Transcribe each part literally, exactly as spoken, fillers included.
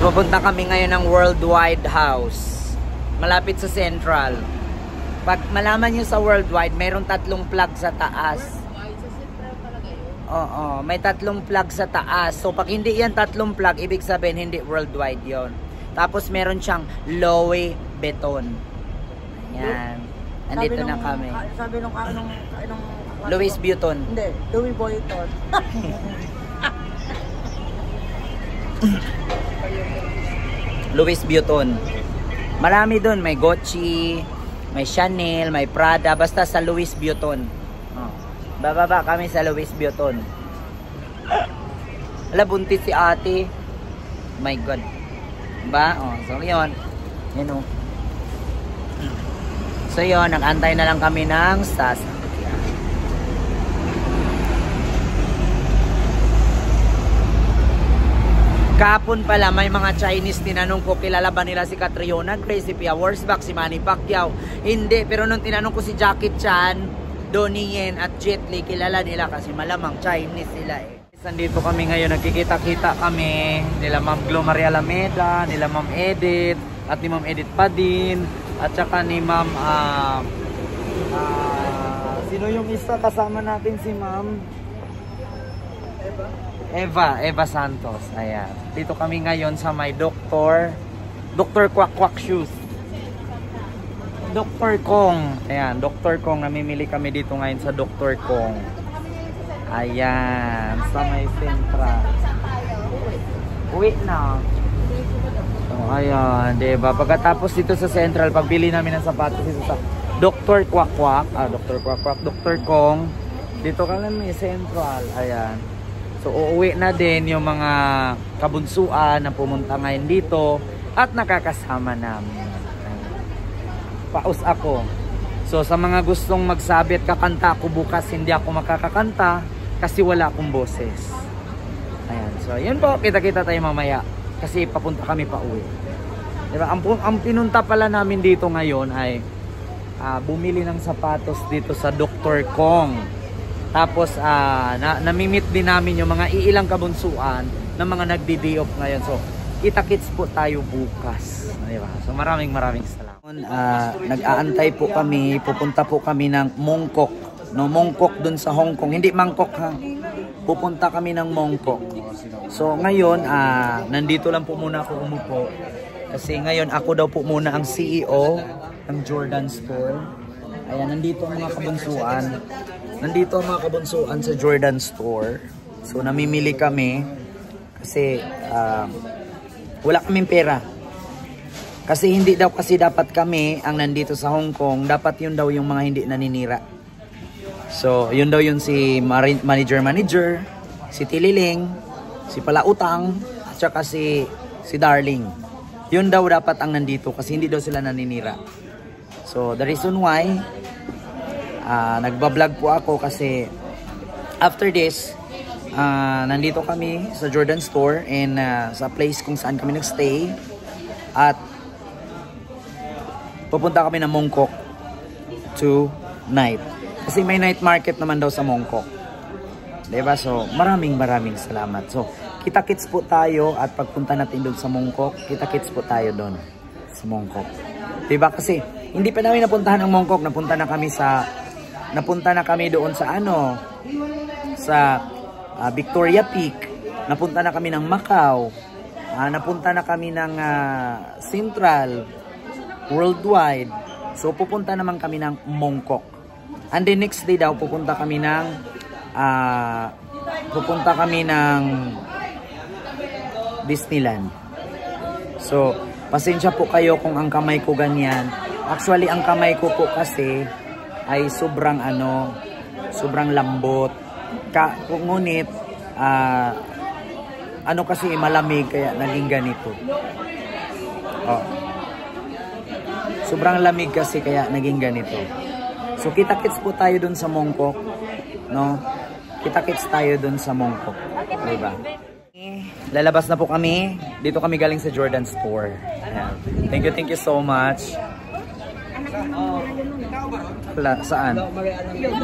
Pupunta kami ngayon ng Worldwide House. Malapit sa Central. Pag malaman nyo sa Worldwide, mayroong tatlong plug sa taas. Oo, may tatlong plug sa taas. So pag hindi yan tatlong plug, ibig sabihin hindi Worldwide yon. Tapos meron siyang Louis Vuitton. Ayan. Andito na kami. Sabi nung anong anong Louis Vuitton. Hindi, Louis Vuitton. Louis Vuitton. Marami doon, may Gucci, may Chanel, may Prada, basta sa Louis Vuitton. Oh. Bababa kami sa Louis Vuitton. Ala, buntis si ate. My God. Ba? Oh, so yun. Yan o. So yun, nag-antay na lang kami ng sasakyan. Kahapon pala may mga Chinese tinanong ko, kilala ba nila si Catriona, Gracie Pia Wurzbach, si Manny Pacquiao? Hindi, pero nung tinanong ko si Jackie Chan, Donnie Yen at Jet Li, kilala nila kasi malamang Chinese sila eh. Nandito kami ngayon, nagkikita-kita kami nila Ma'am Glo Maria Alameda, nila Ma'am Edith, at ni Ma'am Edith Padin, at saka ni Ma'am, uh, uh, sino yung isa kasama natin si Ma'am? Eva. Eva, Eva Santos. Ayan. Dito kami ngayon sa may Doktor Doktor Kwak Kwak Shoes. Doktor Kong. Ayan, Doktor Kong. Namimili kami dito ngayon sa Doktor Kong. Ayan, sa may Central. Uwi na. So, ayan, diba? Pagkatapos dito sa Central, pagbili namin ng sapatos dito sa Doktor Kwak Kwak. Ah, Doktor Kwak Kwak. Doktor Kong. Dito ka lang may Central. Ayan. So, uuwi na din yung mga kabunsuan na pumunta ngayon dito at nakakasama namin. Paus ako. So, sa mga gustong magsabi at kakanta ako bukas, hindi ako makakakanta kasi wala akong boses. Ayan. So, yun po. Kita-kita tayo mamaya kasi papunta kami pa uwi. Diba? Ang, ang pinunta pala namin dito ngayon ay uh, bumili ng sapatos dito sa Doktor Kong. Tapos, uh, na, namimit din namin yung mga iilang kabunsuan ng mga nagdi-day off ngayon. So, kita-kits po tayo bukas. Diba? So, maraming maraming salamat. Uh, nag-aantay po kami, pupunta po kami ng Mongkok. No, Mongkok dun sa Hong Kong. Hindi Mangkok ha. Pupunta kami ng Mongkok. So, ngayon, uh, nandito lang po muna ako umupo. Kasi ngayon, ako daw po muna ang C E O ng Jordan Store. Ayan, nandito ang mga kabunsuan. Nandito ang mga kabunsuan sa Jordan Store. So, namimili kami kasi uh, wala kaming pera. Kasi hindi daw kasi dapat kami ang nandito sa Hong Kong. Dapat yun daw yung mga hindi naninira. So, yun daw yun si manager-manager, si Tililing, si Palautang, at saka si, si Darling. Yun daw dapat ang nandito kasi hindi daw sila naninira. So, the reason why Uh, nagbablog po ako kasi after this uh, nandito kami sa Jordan Store and uh, sa place kung saan kami nagstay at pupunta kami ng Mongkok tonight kasi may night market naman daw sa Mongkok, diba? So maraming maraming salamat. So kita-kits po tayo at pagpunta natin doon sa Mongkok, kita-kits po tayo doon sa Mongkok, diba? Kasi hindi pa namin napuntahan ang Mongkok, napunta na kami sa Napunta na kami doon sa ano, sa uh, Victoria Peak. Napunta na kami ng Macau. Uh, napunta na kami ng uh, Central, Worldwide. So pupunta naman kami ng Mongkok. And the next day daw pupunta kami ng uh, pupunta kami ng Disneyland. So pasensya po kayo kung ang kamay ko ganyan. Actually ang kamay ko po kasi ay sobrang ano, sobrang lambot. Ka, ngunit, uh, ano kasi malamig kaya naging ganito. Oh. Sobrang lamig kasi kaya naging ganito. So kita-kits po tayo dun sa Mongkok, no? Kita-kits tayo dun sa Mongkok, diba? Lalabas na po kami. Dito kami galing sa Jordan Store. Ayan. Thank you, thank you so much. Wala, saan?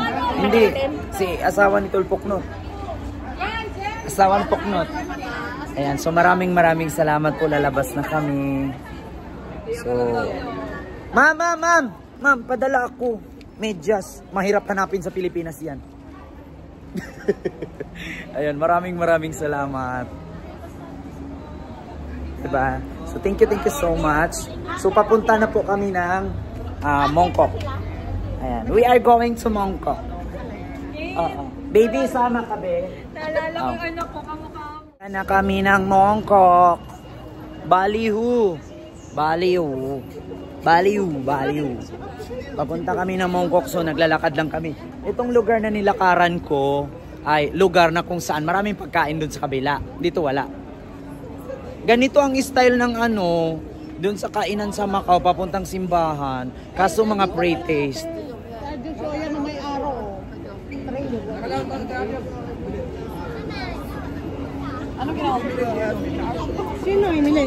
Hindi, si asawa ni Tulpoknot. Asawa ni Poknot. Ayan, so maraming maraming salamat po, lalabas na kami. So, ma'am, ma'am, ma'am, ma'am, padala ako. Medyas, mahirap hanapin sa Pilipinas yan. Ayan, maraming maraming salamat. Diba? So, thank you, thank you so much. So, papunta na po kami ng uh, Mongkok. Ayan, we are going to Mongkok. Uh, uh. Baby, sama ka, be. Naalala ko yung anak ko, kamukha mo. Na kami ng Mongkok. Balihu. Balihu. Balihu. Balihu. Papunta kami ng Mongkok, so naglalakad lang kami. Itong lugar na nilakaran ko ay lugar na kung saan maraming pagkain dun sa kabila. Dito wala. Ganito ang style ng ano, dun sa kainan sa Macau, papuntang simbahan. Kaso mga pre-taste. Yan na may araw. Ano ginawa mo? Sino imili?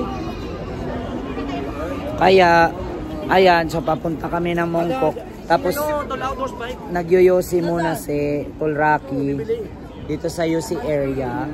Kaya, ayan, so papunta kami ng Mongkok. Tapos, nagyoyosi muna si Tulraki dito sa U C area.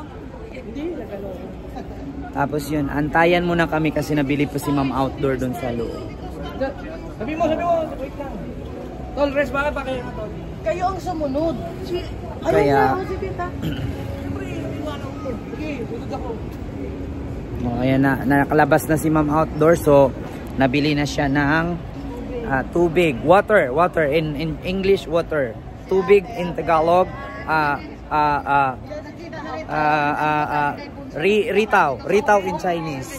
Tapos yun, antayan muna kami kasi nabili po si Ma'am outdoor dun sa loob. Sabi mo, sabi mo, wait lang. Tol, rest bakit pa kayo na, Tol? Kayo ang sumunod. Si... Kaya, Ayun na, si Tita. Siyempre, iwanan ko. Sige, tutod ako. oh, ayan na, nakalabas na si Ma'am outdoor, so nabili na siya ng uh, tubig, water, water, in, in English, water. Tubig in Tagalog, ah, ah, ah, ah, ah, ah, Ri Ritaw, Ritaw in Chinese.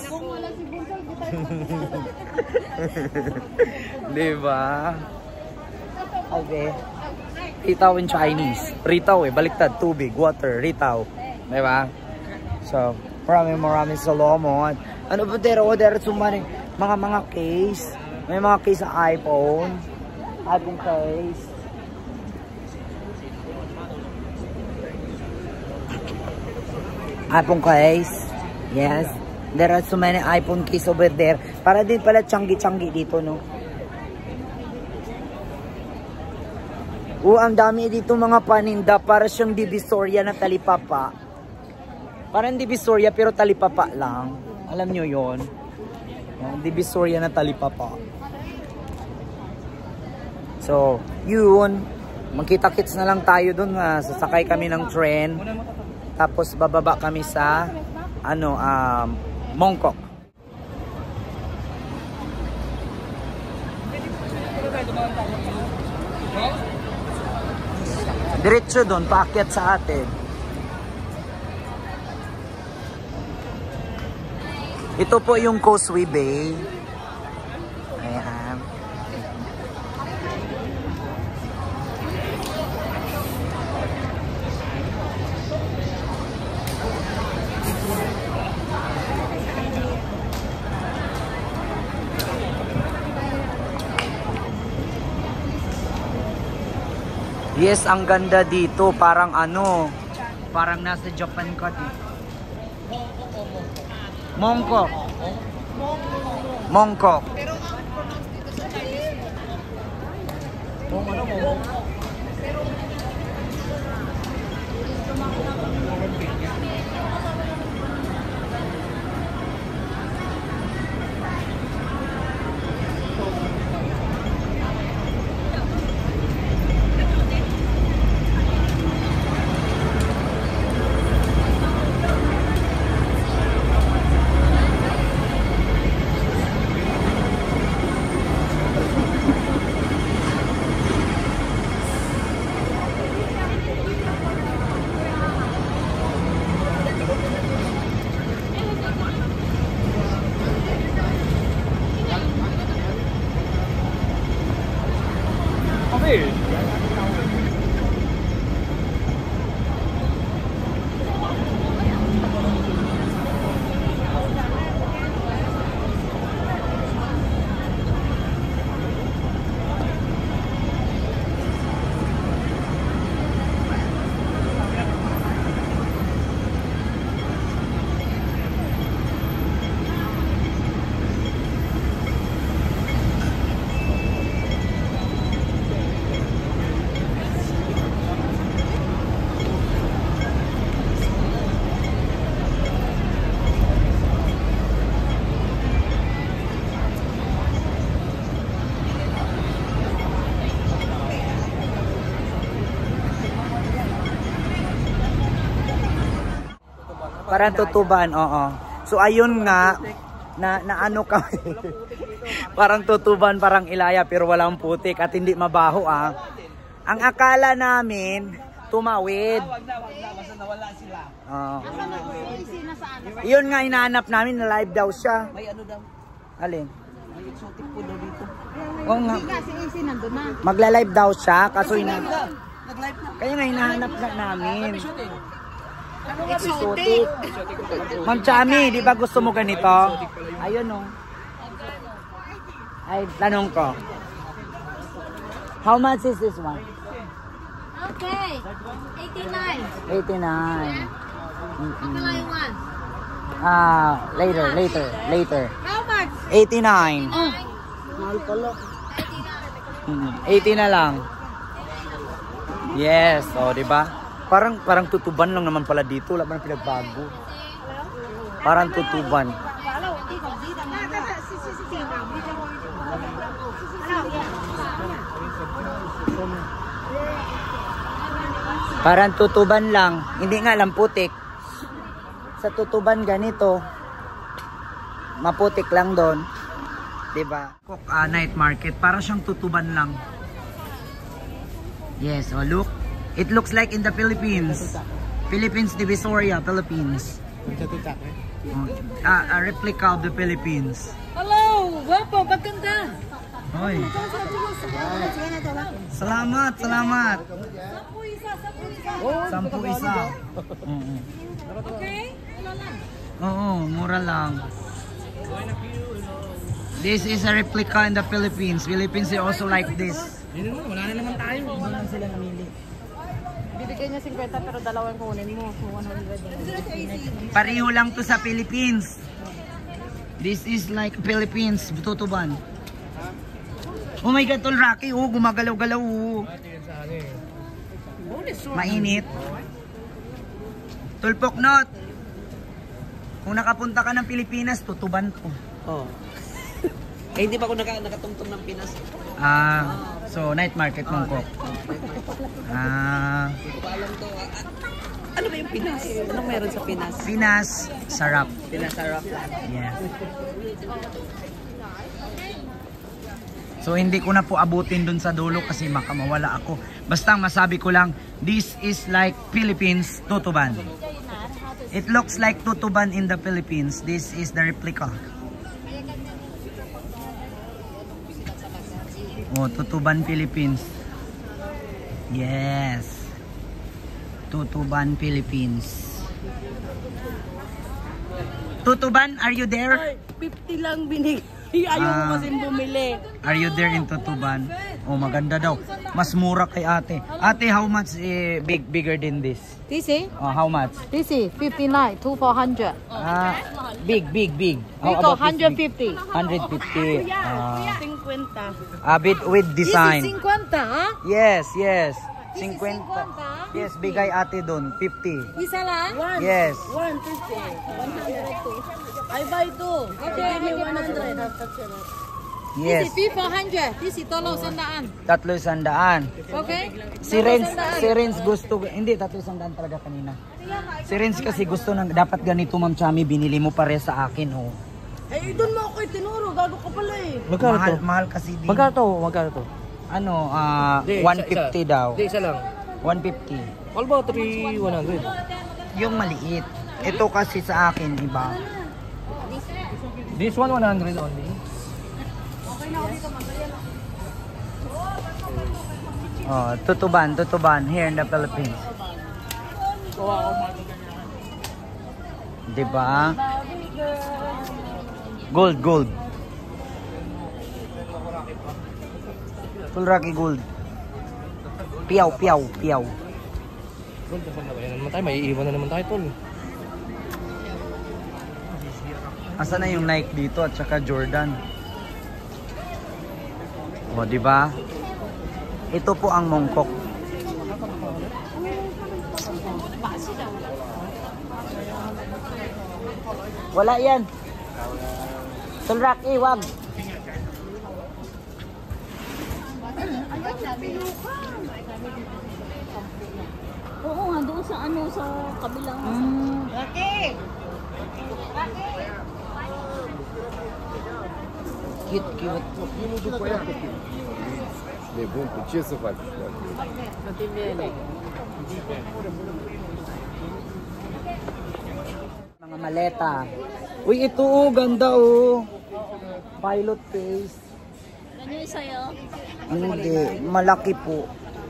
Diba? Okay. Ritaw in Chinese. Ritaw eh, baliktad, tubig, water, Ritaw. Diba? So, maraming maraming salamat. Ano ba dero? Dero sumani. Mga mga case. May mga case sa iPhone. iPhone case. iPhone case. Yes. There are so many iPhone case over there. Para din pala tiyanggi-tiyanggi dito, no? Oo, ang dami dito mga paninda. Para siyang Divisoria na talipapa. Parang Divisoria pero talipapa lang. Alam nyo yon? Divisoria na talipapa. So, yun. Magkita-kits na lang tayo dun. Uh, sasakay kami ng train. Tapos bababa kami sa ano, um, Mongkok. Diretso doon, paakyat sa atin. Ito po yung Causeway Bay. Ayan. Yes, ang ganda dito. Parang ano, parang nasa Japan ka dito. Mongkok. Mongkok. Parang tutuban, oo. So ayun nga, na, na ano kami. Parang tutuban, parang Ilaya, pero walang putik at hindi mabaho ah. Ang akala namin, tumawid. Wag na, wag na, basta nawala sila. Oo. Si A C nasaan? Yun nga, hinahanap namin na live daw siya. May ano daw, Alin? may exotic po daw dito. Oo nga. Hindi nga, si A C nandun na. Magla-live daw siya, kaso hina... Nag-live na. Kaya nga hinahanap na namin. Shooting. Exotic. Ma'am Chami, di ba gusto mo ganito? Ayun o. Ay, tanong ko. How much is this one? Okay. eighty-nine. eighty-nine. Kapalay one. Ah, later, later, later. How much? eighty-nine. Mahal pala. Mm, eighty na lang. Yes, oh, di ba? Parang parang tutuban lang naman pala dito, wala man pinagbago. Parang tutuban. Parang tutuban lang, hindi nga lang putik. Sa tutuban ganito, maputik lang doon. 'Di ba? Uh, night market, para siyang tutuban lang. Yes, oh look. It looks like in the Philippines. Philippines Divisoria, Philippines. Oh, uh, a replica of the Philippines. Hello! Wapo, maganda! Hoy. Salamat, salamat. Sampu isa, sampu isa. Sampu isa. Oo. Okay? Wala lang. Oo, mura lang. This is a replica in the Philippines. Philippines is also like this. Yun naman, wala na naman tayo. Hindi lang sila namili. Bibigyan niya fifty pero dalawang kunin mo. one hundred. Pareho lang to sa Philippines. This is like Philippines, tutuban. Oh my God, Tol Rocky, oh, gumagalaw-galaw. Oh. Mainit. Tulpok not. Kung nakapunta ka ng Pilipinas, tutuban to. Oh. Eh, hindi pa ako naka, nakatungtong ng Pinas. Ah, so night market Mongkok. Ah, Hindi ko pa alam to. Ah, ah, ano ba yung Pinas? Anong meron sa Pinas? Pinas, sarap. Pinas sarap. Yes. So hindi ko na po abutin dun sa dulo kasi makamawala ako. Basta masabi ko lang, this is like Philippines tutuban. It looks like tutuban in the Philippines. This is the replica. Oh, tutuban Philippines. Yes. Tutuban Philippines. Tutuban, are you there? fifty lang binig. Ayaw mo Ah. kasi bumili. Are you there in Tutuban? Oh, maganda daw. Mas mura kay ate. Ate, how much eh, big bigger than this? This is? Oh, how much? This is fifty-nine, two for one hundred. Ah, big, big, big. We How go about this big? one fifty. one fifty. Ah, fifty. a bit with This design. is fifty, ha? Yes, yes. This is fifty. fifty. Yes, bigay ate doon. fifty. Isa lang? One. Yes. one fifty. one hundred two. I buy two. Okay, give me one hundred. Yes. This is four hundred. This is tolo sandaan. Tatlo sandaan. Okay? Si Renz, si Renz gusto, hindi, tatlo sandaan talaga kanina. Si Renz kasi gusto ng, dapat ganito Ma'am Chami, binili mo pare sa akin, oh. Eh, doon mo ako itinuro. Gago ka pala eh. Magkano mahal, to? mahal kasi din. Magkano to? Magkano to? Ano, ah, Di, one isa- fifty isa. daw. Hindi, isa lang. one fifty. All about three one hundred. Yung maliit. Ito kasi sa akin, iba. This one one hundred only. Oh, tutuban, tutuban, here in the Philippines. Diba? Gold, gold. Full Rocky gold. Piyaw, piyaw, piyaw. Gold, naman na ba yan naman tayo? May iiwan na naman tayo, tol. Asa na yung Nike dito at saka Jordan? O, di ba? Ito po ang Mongkok. Wala yan. Tol Rocky, wag. Oo nga, doon sa ano, sa kabilang. Mm. Rocky! Cute, cute. Mais bon, petit, ça va. Mga maleta. Uy, ito oh, ganda oh. Pilot face. Ganyan yung sa'yo? Hindi, malaki po.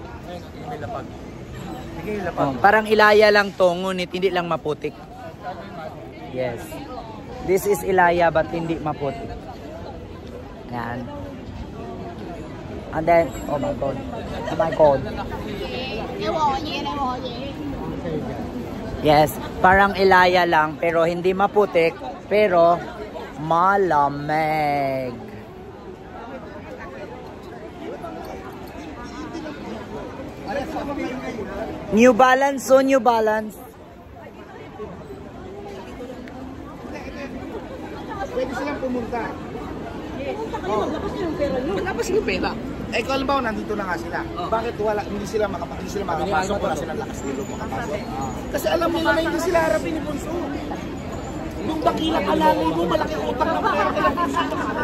Oh, parang ilaya lang to, ngunit hindi lang maputik. Yes. This is ilaya but hindi maputik. Yan. And then, oh my god. Oh my god. Yes, parang ilaya lang pero hindi maputik, pero malamig. New Balance, so New Balance. Pwede silang pumunta. Oh. Labas yung pera. Eh, kung alam ba, nandito na nga sila. Oh. Bakit wala, hindi sila makapag, hindi sila makapasok, wala silang lakas nilo makapasok. Oh. Kasi alam nila na hindi sila harapin ni Bunso. Yung dakilang alangan mo, malaki utang ng pera kila Bunso.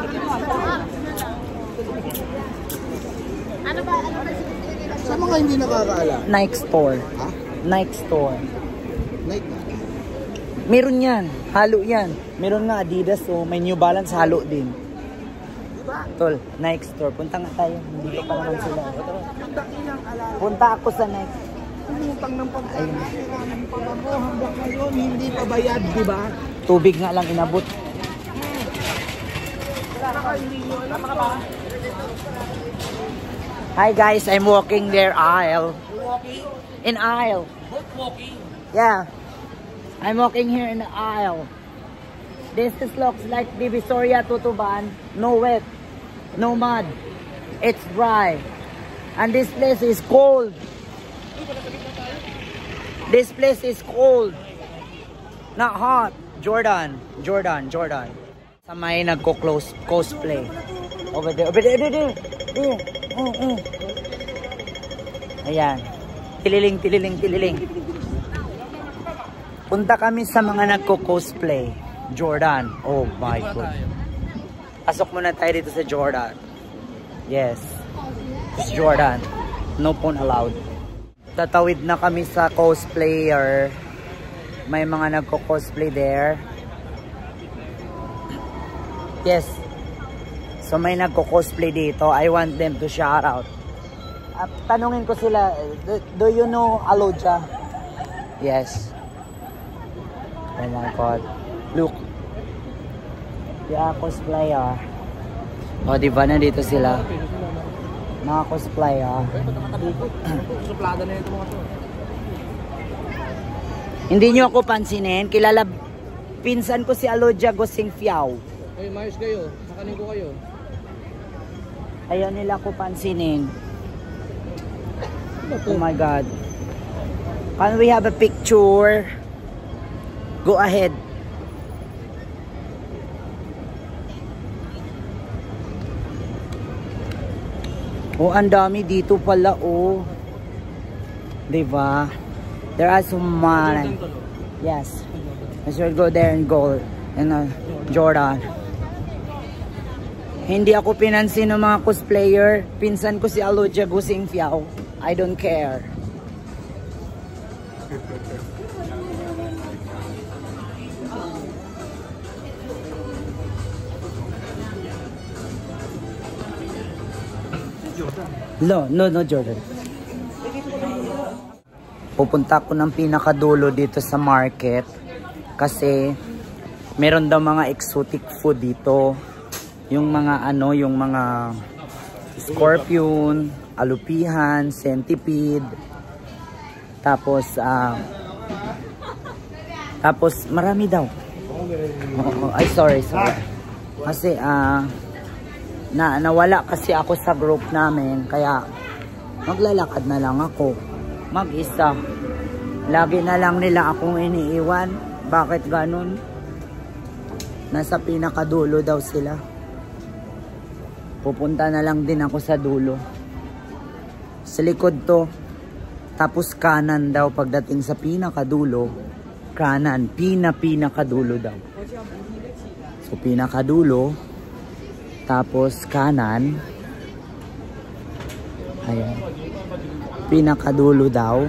Ano ba? Ano ba? Sa mga hindi nakakaalam. Nike Store. Ha? Nike Store. Nike na? Meron yan. Halo yan. Meron nga Adidas, so may New Balance halo din. Tol, Nike Store. Punta nga tayo. Dito pa naman sila. Punta ako sa Nike. Umutang ng pagkain. Maraming pa mo hanggang ngayon. Hindi pa bayad, di ba? Tubig nga lang inabot. Hi guys, I'm walking their aisle. Walking? In aisle. Both walking? Yeah. I'm walking here in the aisle. This is looks like Divisoria Tutuban. No wet. No mud. It's dry. And this place is cold. This place is cold. Not hot. Jordan. Jordan. Jordan. Sa may nagko-close cosplay. Over there. Over there. Over there. There. Oh, oh. Ayan. Tililing, tililing, tililing. Punta kami sa mga nagko-cosplay. Jordan. Oh my God. Pasok muna tayo dito sa Jordan. Yes. It's Jordan. No phone allowed. Tatawid na kami sa cosplayer. May mga nagko-cosplay there. Yes. So may nagko-cosplay dito. I want them to shout out. Uh, tanungin ko sila, do, do you know Aloja? Yes. Oh my God. Look. Yeah, cosplayer. O, diba na dito sila? Mga cosplayer. Suplada na ito mga to. Hindi nyo ako pansinin. Kilala, pinsan ko si Aloja Gosing Fiao. Ay, mayos kayo. Nakanin ko kayo. Ayaw nila ako pansinin. Oh my God. Can we have a picture? Go ahead. Oh, ang dami dito pala, oh. Diba? There are some money. Yes. I should go there and go in uh, Jordan. Hindi ako pinansin ng mga cosplayer. Pinsan ko si Aloja Gosing Fiao. I don't care. No, no, no, Jordan. Pupunta ko ng pinakadulo dito sa market kasi meron daw mga exotic food dito. Yung mga ano, yung mga scorpion, alupihan, centipede. Tapos ah uh, tapos marami daw. Oh, oh, ay sorry, sorry. Kasi ah uh, na nawala kasi ako sa group namin kaya maglalakad na lang ako mag-isa. Lagi na lang nila akong iniiwan. Bakit ganun? Nasa pinakadulo daw sila. Pupunta na lang din ako sa dulo. Sa likod to. Tapos kanan daw pagdating sa pinakadulo. Kanan, pina-pinakadulo daw. So pinakadulo. Tapos kanan. Ayan. Pinakadulo daw.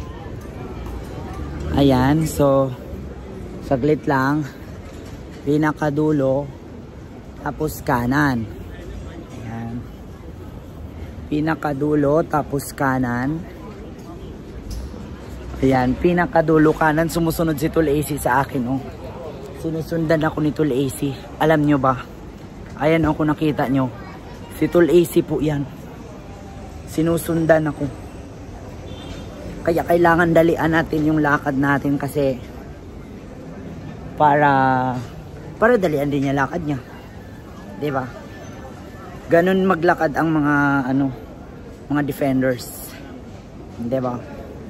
Ayan, so saglit lang. Pinakadulo. Tapos kanan. Ayan. Pinakadulo, tapos kanan. Ayan, pinakadulo kanan. Sumusunod si Tol A C sa akin, oh. Sinusundan ako ni Tol A C. Alam nyo ba? Ayan, oh, kung nakita nyo. Si Tol A C po yan. Sinusundan ako. Kaya kailangan dalian natin yung lakad natin kasi para para dalian din niya lakad niya. 'Di ba? Ganun maglakad ang mga ano, mga defenders. 'Di ba?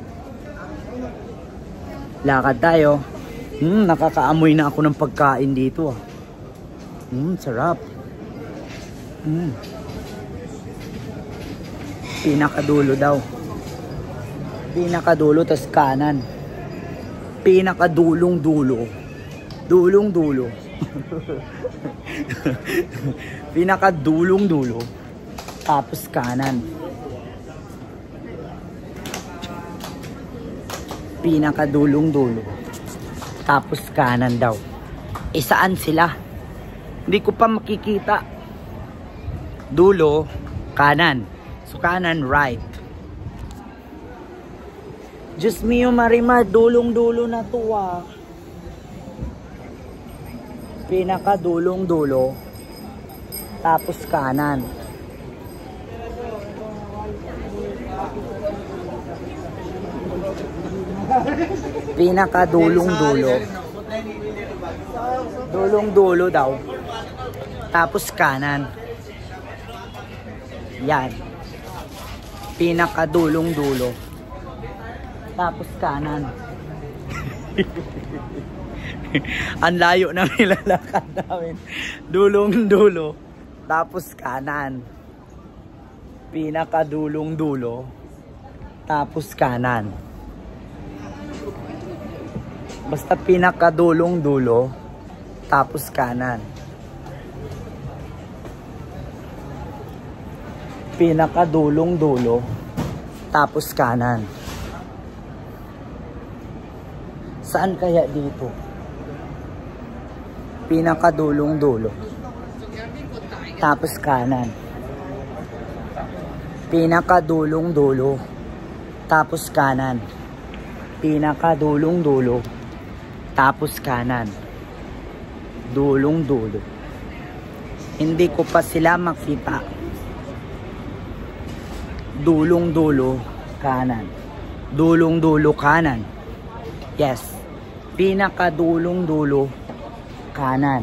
Lakad tayo. Hmm, nakakaamoy na ako ng pagkain dito, ah. Hmm, sarap. Hmm. Pinakadulo daw. Pinakadulo, tas kanan. Pinakadulong dulo. Dulong dulo. Pinakadulong dulo. Tapos kanan. Pinakadulong dulo. Tapos kanan daw. E saan sila? Hindi ko pa makikita. Dulo, kanan. So kanan, right. Diyos mio Marimar, dulong-dulo na to, ah. Pinakadulong-dulo. Tapos kanan. Pinakadulong-dulo. Dulong-dulo daw. Tapos kanan. Yan. Pinakadulong-dulo. Tapos kanan. Ang layo na nilalakad namin. Dulong-dulo. Tapos kanan. Pinakadulong-dulo. Tapos kanan. Basta pinakadulong-dulo. Tapos kanan. Pinakadulong-dulo. Tapos kanan. Saan kaya dito? Pinakadulong-dulo. Tapos kanan. Pinakadulong-dulo. Tapos kanan. Pinakadulong-dulo. Tapos kanan. Dulong-dulo. Hindi ko pa sila makita. Dulong-dulo kanan. Dulong-dulo kanan. Yes. Pinakadulong-dulo kanan.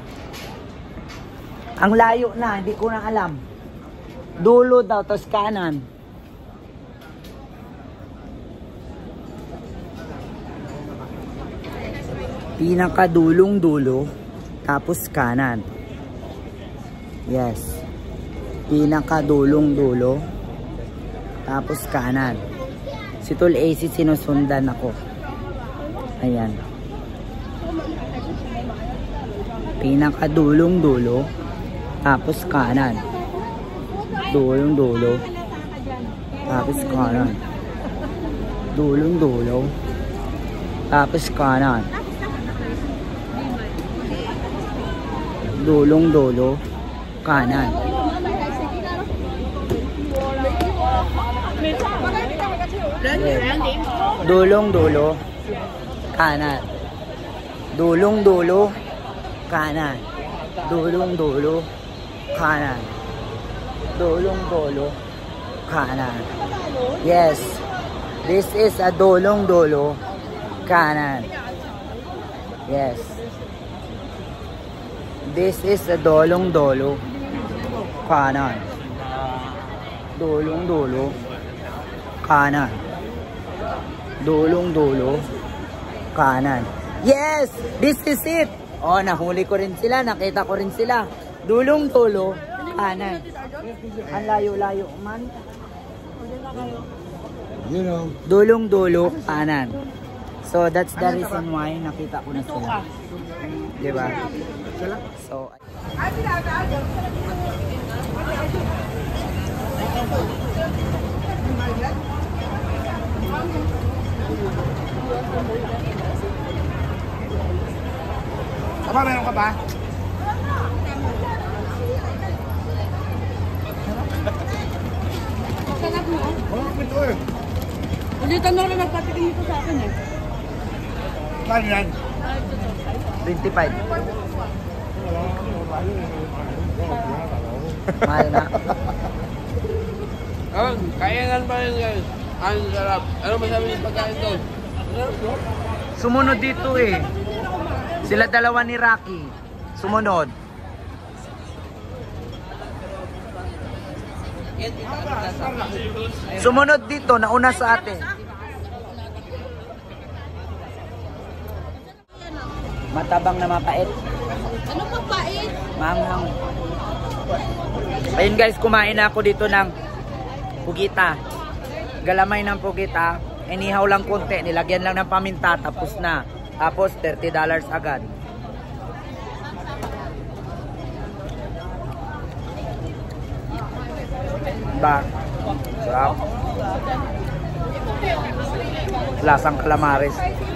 Ang layo na, hindi ko na alam. Dulo daw, tas kanan. Pinakadulong-dulo, tapos kanan. Yes. Pinakadulong-dulo, tapos kanan. Si Tol A C sinusundan ako. Ayan. Pinakadulong-dulo, tapos kanan. Dulong-dulo, tapos kanan. Dulong-dulo, tapos kanan. Dulong-dulo, kanan. Dulong-dulo, kanan. Dulong-dulo, kanan. Dulong-dulo, kanan. Dulong-dulo, kanan. Yes. This is a dulong-dulo, kanan. Yes. This is a dulong-dulo, kanan. Dulong-dulo, kanan. Dulong-dulo, kanan. Yes! This is it! Oh, nahuli ko rin sila. Nakita ko rin sila. Dulong-dulo, kanan. Ang layo-layo man. You know. Dulong-dulo, kanan. So that's the reason why nakita ko na sila. Diba? So, Aba, meron ka ba? Sarap mo. Oo, ito eh. Hindi tanong rin nagpatikin nito sa akin eh. Saan yan? twenty-five. Mahal na. Oh, kainan pa rin guys. Ang sarap. Ano masabi yung pagkain doon? Sumunod dito eh. Sila dalawa ni Rocky. Sumunod. Sumunod dito, nauna sa atin. Matabang na mapait. Ano pa pait? Manghang. Ayun guys, kumain na ako dito ng pugita. Galamay ng pugita. Inihaw lang konti. Nilagyan lang ng paminta. Tapos na. Tapos thirty dollars agad. Diba? Sarap. Lasang calamares.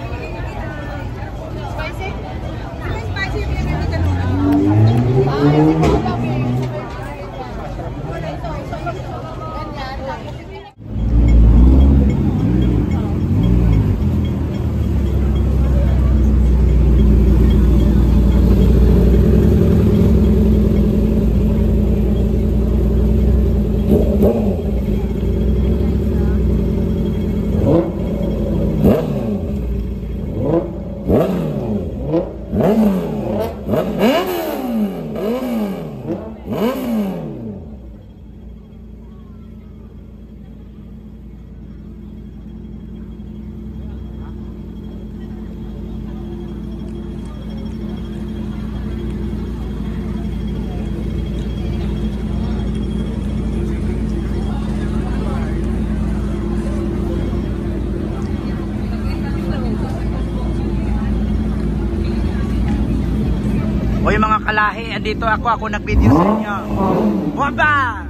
Hoy mga kalahi, andito ako, ako nag-video sa inyo. Bomba!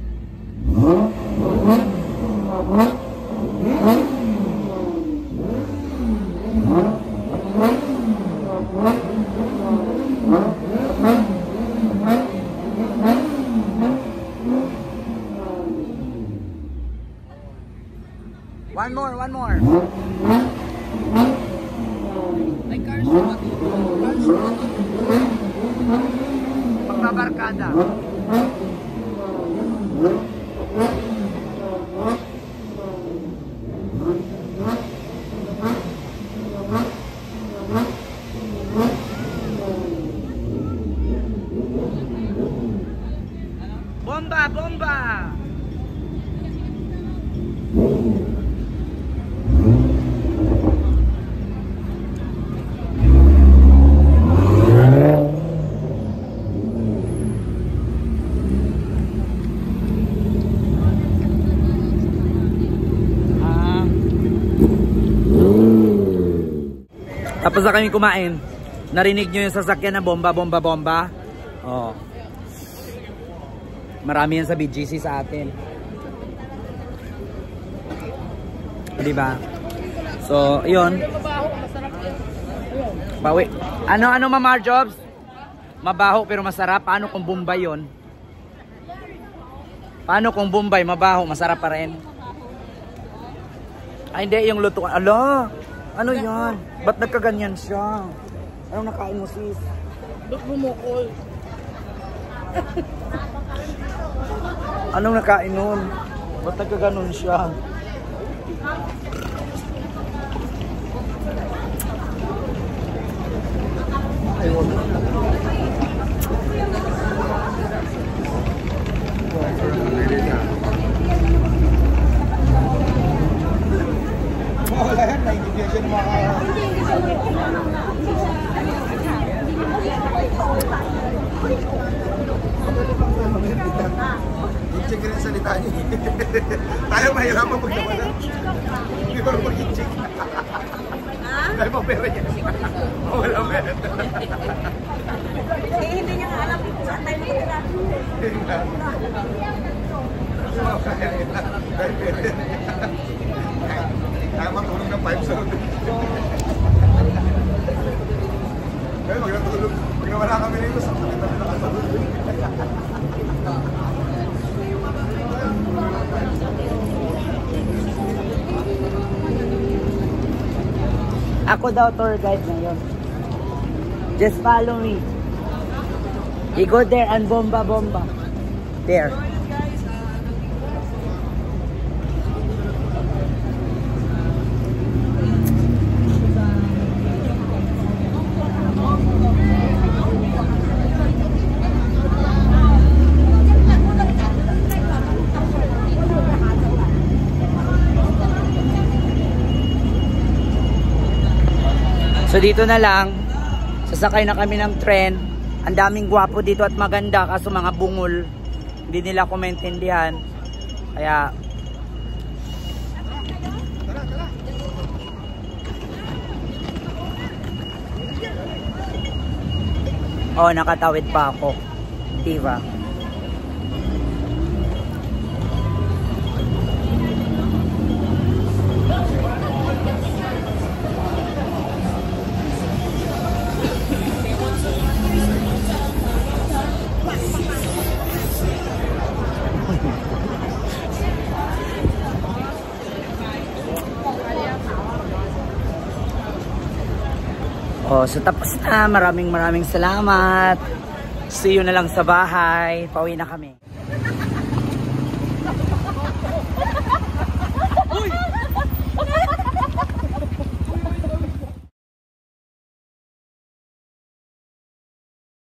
One more, one more. Ay, cars Pagbabarkada. Bomba, bomba. Tapos na kami kumain. Narinig nyo yung sasakyan na bomba, bomba, bomba. Oh. Marami yan sa B G C sa atin. Diba? So, yun. Bawi. Ano, ano Mama Jobs? Mabaho pero masarap. Paano kung Bombay yun? Paano kung Bombay, mabaho, masarap pa rin? Ay, hindi. Yung luto. Ala! Ano yan? Ba't nagkaganyan siya? Anong nakain mo sis? Ba't bumukol? Anong nakain nun? Ba't nagkaganon siya? Wala yan, naintindihan siya ng mga... Incheck rin ang salita niya. Tayo mahirapan pag nawala. Hindi ko rin mag-incheck. Dahil pa pera niya. Wala pera. Eh, hindi niya nga alam kung saan tayo matira. Dahil pera niya. Kaya matulog ng five sa road. Kaya pag natulog, pag nawala kami nito, sa kami kami nakatulog. Ako daw tour guide ngayon. Just follow me. You go there and bomba bomba. There. So dito na lang, sasakay na kami ng tren. Ang daming gwapo dito at maganda, kaso mga bungol. Hindi nila ako maintindihan. Kaya oh, nakatawid pa ako. Diba? Oh, so tapos na. Maraming maraming salamat. See you na lang sa bahay. Pauwi na kami.